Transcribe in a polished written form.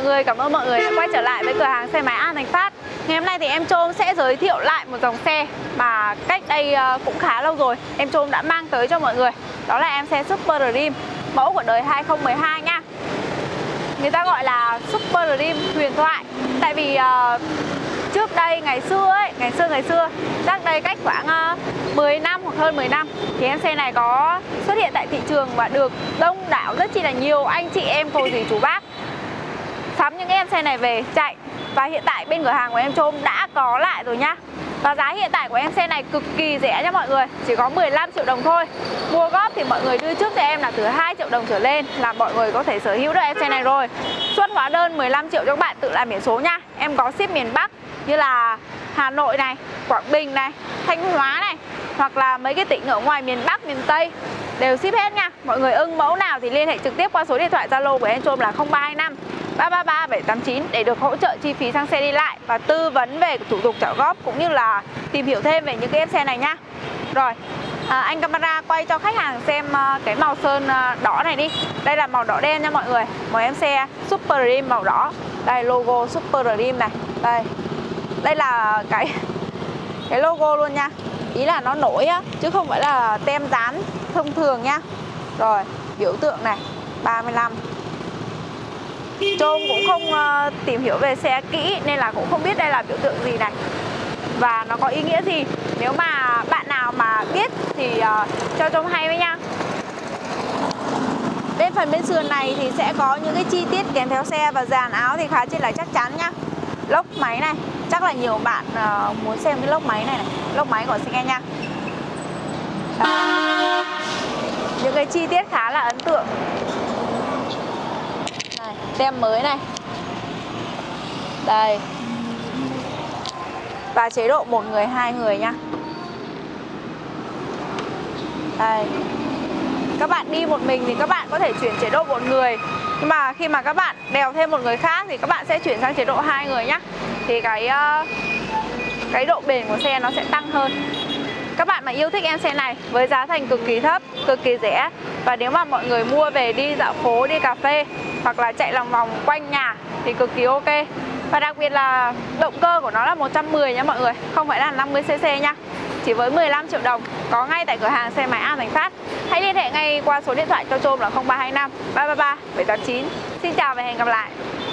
người, cảm ơn mọi người đã quay trở lại với cửa hàng xe máy An Thành Phát. Ngày hôm nay thì em Trôm sẽ giới thiệu lại một dòng xe mà cách đây cũng khá lâu rồi em Trôm đã mang tới cho mọi người. Đó là em xe Super Dream, mẫu của đời 2012 nha. Người ta gọi là Super Dream huyền thoại. Tại vì trước đây ngày xưa chắc đây cách khoảng 10 năm hoặc hơn 10 năm thì em xe này có xuất hiện tại thị trường và được đông đảo rất chi là nhiều anh chị em cô dì chú bác sắm những em xe này về chạy. Và hiện tại bên cửa hàng của em Trôm đã có lại rồi nhá. Và giá hiện tại của em xe này cực kỳ rẻ nha mọi người, chỉ có 15 triệu đồng thôi. Mua góp thì mọi người đưa trước cho em là từ 2 triệu đồng trở lên là mọi người có thể sở hữu được em xe này rồi. Xuất hóa đơn 15 triệu cho các bạn tự làm biển số nha. Em có ship miền Bắc như là Hà Nội này, Quảng Bình này, Thanh Hóa này, hoặc là mấy cái tỉnh ở ngoài miền Bắc, miền Tây đều ship hết nha. Mọi người ưng mẫu nào thì liên hệ trực tiếp qua số điện thoại Zalo của em Trôm là 0325 333 789 để được hỗ trợ chi phí xăng xe đi lại và tư vấn về thủ tục trả góp cũng như là tìm hiểu thêm về những cái em xe này nhá. Rồi, anh camera quay cho khách hàng xem cái màu sơn đỏ này đi. Đây là màu đỏ đen nha mọi người. Một em xe Super Dream màu đỏ. Đây logo Super Dream này. Đây. Đây là cái logo luôn nha. Ý là nó nổi á, chứ không phải là tem dán thông thường nha. Rồi, biểu tượng này 35. Trôm cũng không tìm hiểu về xe kỹ nên là cũng không biết đây là biểu tượng gì này và nó có ý nghĩa gì. Nếu mà bạn nào mà biết thì cho Trôm hay với nha. Phần bên sườn này thì sẽ có những cái chi tiết kèm theo xe và dàn áo thì khá chi là chắc chắn nhá. Lốc máy này, chắc là nhiều bạn muốn xem cái lốc máy này này, lốc máy của xe nha. Những cái chi tiết khá là ấn tượng. Này, tem mới này. Đây. Và chế độ 1 người 2 người nha. Đây. Các bạn đi một mình thì các bạn có thể chuyển chế độ 1 người. Nhưng mà khi mà các bạn đèo thêm một người khác thì các bạn sẽ chuyển sang chế độ 2 người nhá. Thì cái độ bền của xe nó sẽ tăng hơn. Các bạn mà yêu thích em xe này với giá thành cực kỳ thấp, cực kỳ rẻ, và nếu mà mọi người mua về đi dạo phố, đi cà phê hoặc là chạy lòng vòng quanh nhà thì cực kỳ ok. Và đặc biệt là động cơ của nó là 110 nha mọi người, không phải là 50cc nha. Chỉ với 15 triệu đồng có ngay tại cửa hàng xe máy An Thành Phát. Hãy liên hệ ngay qua số điện thoại cho Trôm là 0325 333 789. Xin chào và hẹn gặp lại.